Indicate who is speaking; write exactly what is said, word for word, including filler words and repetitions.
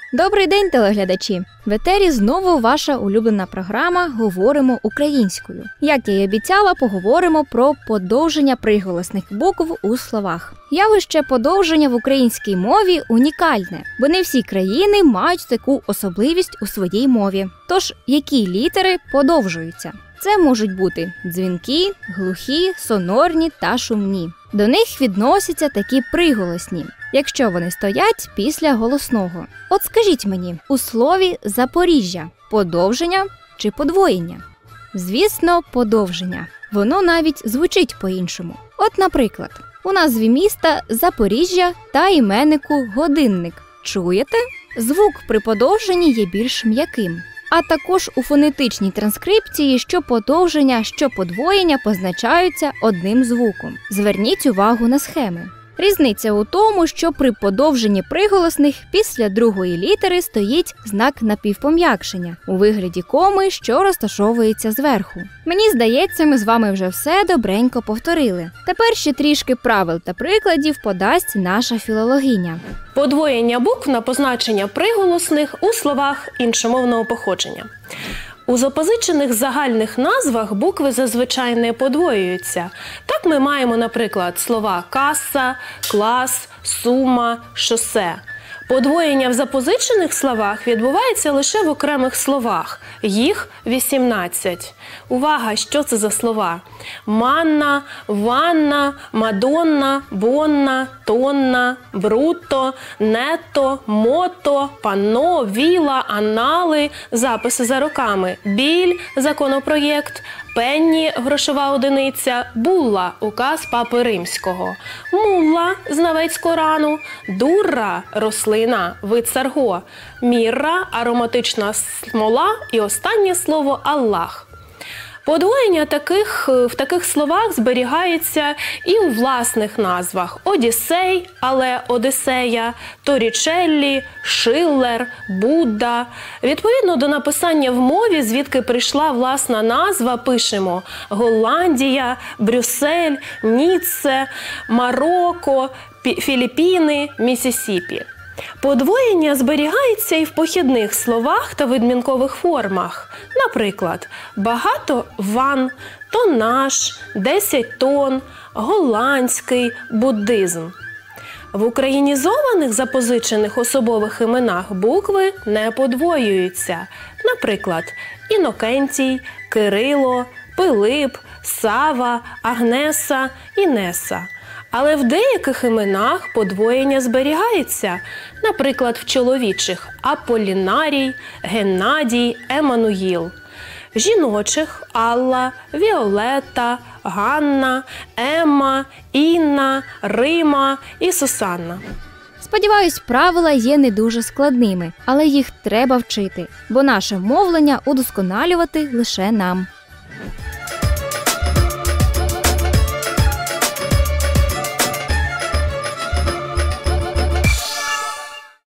Speaker 1: Добрий день, телеглядачі! В етері знову ваша улюблена програма «Говоримо українською». Як я й обіцяла, поговоримо про подовження приголосних букв у словах. Явище подовження в українській мові унікальне, бо не всі країни мають таку особливість у своїй мові. Тож, які літери подовжуються? Це можуть бути дзвінкі, глухі, сонорні та шумні. До них відносяться такі приголосні, якщо вони стоять після голосного. От скажіть мені, у слові «Запоріжжя» подовження чи подвоєння? Звісно, подовження. Воно навіть звучить по-іншому. От, наприклад, у назві міста Запоріжжя та іменнику годинник. Чуєте? Звук при подовженні є більш м'яким. А також у фонетичній транскрипції що подовження, що подвоєння позначаються одним звуком. Зверніть увагу на схеми. Різниця у тому, що при подовженні приголосних після другої літери стоїть знак напівпом'якшення у вигляді коми, що розташовується зверху. Мені здається, ми з вами вже все добренько повторили. Тепер ще трішки правил та прикладів подасть наша філологиня.
Speaker 2: Подвоєння букв на позначення приголосних у словах іншомовного походження. У запозичених загальних назвах букви зазвичай не подвоюються. Так ми маємо, наприклад, слова «каса», «клас», «сума», «шосе». Подвоєння в запозичених словах відбувається лише в окремих словах. Їх вісімнадцять. Увага, що це за слова? Манна, ванна, мадонна, бонна, тонна, брутто, нетто, мото, панно, віла, анали, записи за роками, біль, законопроєкт, пенні, грошова одиниця, булла, указ Папи Римського, мулла, знавець Корану, дурра, рослина, вид сарго, мірра, ароматична смола і останнє слово Аллах. Подвоєння таких, в таких словах зберігається і у власних назвах – Одіссей, але Одіссея, Торрічеллі, Шиллер, Будда. Відповідно до написання в мові, звідки прийшла власна назва, пишемо Голландія, Брюссель, Ніцце, Марокко, Філіппіни, Міссісіпі. Подвоєння зберігається і в похідних словах та відмінкових формах. Наприклад, багато ван, тонаж, десять тонн, голландський, буддизм. В українізованих запозичених особових іменах букви не подвоюються. Наприклад, Інокентій, Кирило, Пилип, Сава, Агнеса, Інеса. Але в деяких іменах подвоєння зберігається, наприклад, в чоловічих – Аполлінарій, Геннадій, Еммануїл. В жіночих – Алла, Віолетта, Ганна, Емма, Інна, Рима і Сусанна.
Speaker 1: Сподіваюсь, правила є не дуже складними, але їх треба вчити, бо наше мовлення удосконалювати лише нам.